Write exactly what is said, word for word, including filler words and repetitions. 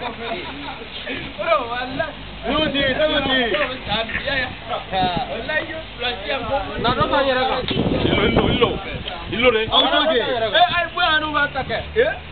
Bro, wallah. Nuti, nuti. Na do fa yere ka. 일로 일로 일로 일로래. 아, 저기. Eh, ai bu anu ba ta ke. Eh?